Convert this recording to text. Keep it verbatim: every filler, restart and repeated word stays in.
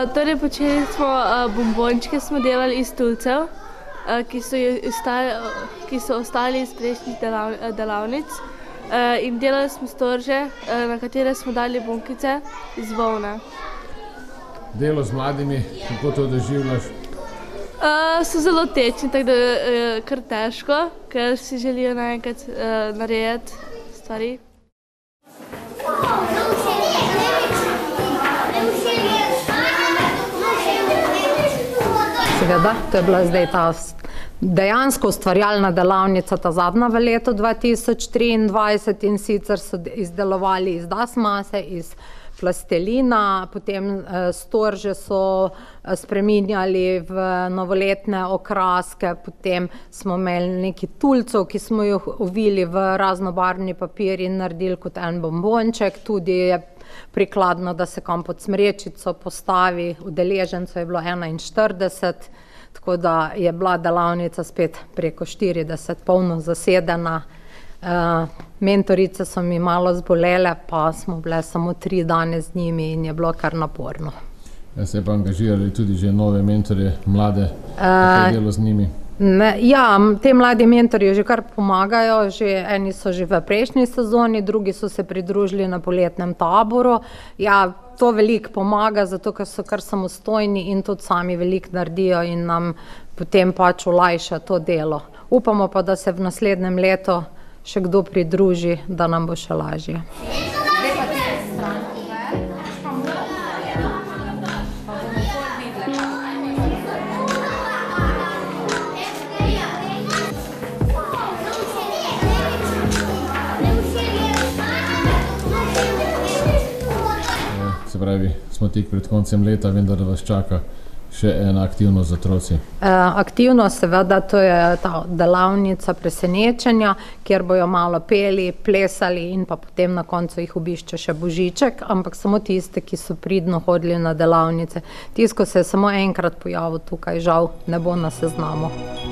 Torej, počeli smo bombončke, smo delali iz tulcev, ki so ostali iz prejšnjih delavnic. In delali smo storže, na katere smo dali bunkice iz volne. Delo z mladimi, kako to doživljaš? So zelo tečni, tako da je kar težko, ker si želijo naenkrat narediti stvari. Seveda, to je bila zdaj ta dejansko ustvarjalna delavnica, ta zadnja v letu dva tisoč triindvajset, in sicer so izdelovali iz dasmase, iz plastelina, potem storže so spreminjali v novoletne okraske, potem smo imeli nekaj tulcev, ki smo jih ovili v raznobarvni papir in naredili kot en bombonček. Tudi je prikladno, da se kam pod smrečico postavi, udeležencev je bilo enainštirideset, tako da je bila delavnica spet preko štirideset, polno zasedena. Mentorice so mi malo zbolele, pa smo bile samo tri dane z njimi in je bilo kar naporno. Se pa angažirali tudi že nove mentorje, mlade, kako je delo z njimi? Ja, te mladi mentorji že kar pomagajo, eni so že v prejšnji sezoni, drugi so se pridružili na poletnem taboru. Ja, to veliko pomaga, zato ker so kar samostojni in tudi sami veliko naredijo in nam potem pač olajša to delo. Upamo pa, da se v naslednjem letu še kdo pridruži, da nam bo še lažje. Se pravi, smo tik pred koncem leta, vendar da vas čaka še ena aktivnost z otroci. Aktivnost, seveda, to je ta delavnica presenečenja, kjer bojo malo peli, plesali in pa potem na koncu jih obišče še Božiček, ampak samo tiste, ki so pridno hodili na delavnice. Tisto, ko se je samo enkrat pojavil tukaj, žal ne bo na seznamu.